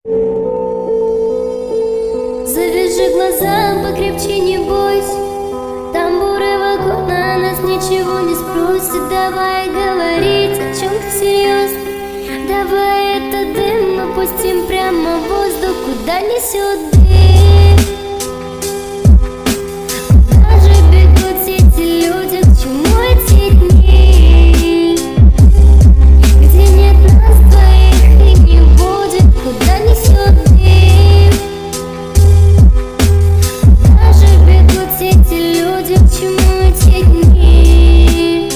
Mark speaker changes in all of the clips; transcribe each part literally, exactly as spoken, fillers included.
Speaker 1: Завяжи глаза, покрепче, не бойся. Тамбуры вагона нас ничего не спросят. Давай говорить о чем-то серьезно. Давай этот дым опустим прямо в воздух, куда несет дым. Куда же бегут все эти люди, к чему эти дни, где нет нас двоих и не будет, куда несет дым. Куда же бегут все эти люди, к чему эти дни.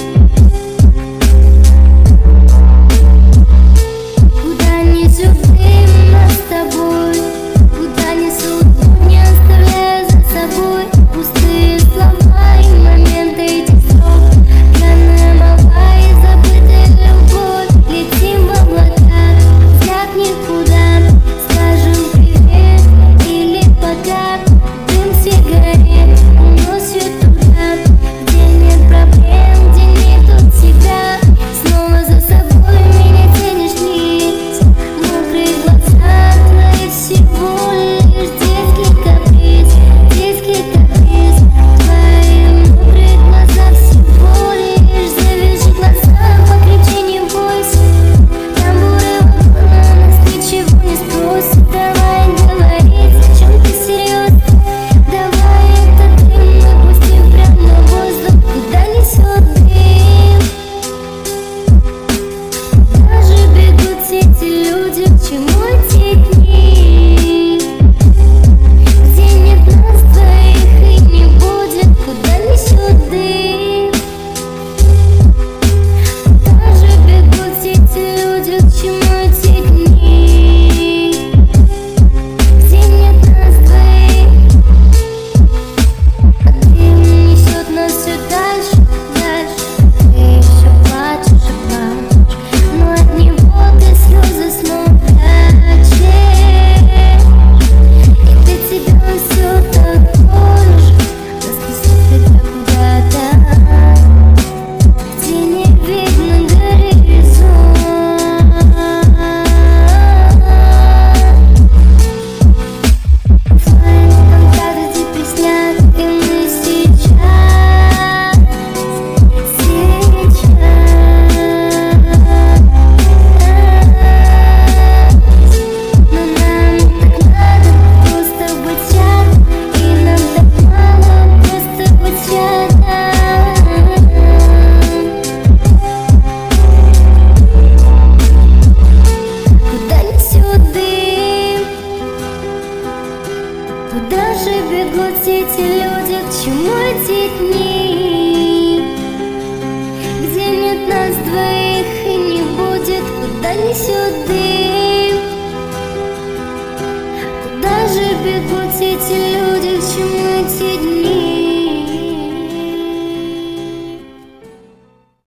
Speaker 1: Куда несет дым нас с тобой, куда несут дым, не оставляя за собой пустые слова и моменты этих строк. Пьяная молва и забытая любовь. Летим в облаках, взгляд никуда. Скажем привет или пока. Дым сигарет уносит туда, где нет проблем, где нету тебя. Снова за собой меня тянешь вниз. Мокрые глаза твои всего лишь детский каприз, детский каприз. Твои мокрые глаза всего лишь. Завяжи глаза, покричи, не бойся. Тамбуры вагона нас ничего не спросят. Давай говорить о чем-то серьезно. Давай этот дым опустим прямо в воздух, куда несет дым. Куда же бегут все эти люди, к чему эти дни, где нет нас двоих и не будет, куда несет дым. Куда же бегут все эти люди, к чему эти дни, где нет нас двоих. А дым несет нас все дальше, дальше. Ты все плачешь и плачешь, но от него ты слезы снова прячешь. И для тебя он все такой же. Нас несет тебя куда-то, где не видно горизонт. Твои контакты теперь сняты, и мы сейчас, сейчас. Но нам так надо просто быть рядом, и нам так мало просто быть рядом. Куда несет дым? Куда же бегут все эти люди, к чему эти дни, где нет нас двоих и не будет, куда несет дым. Куда же бегут все эти люди?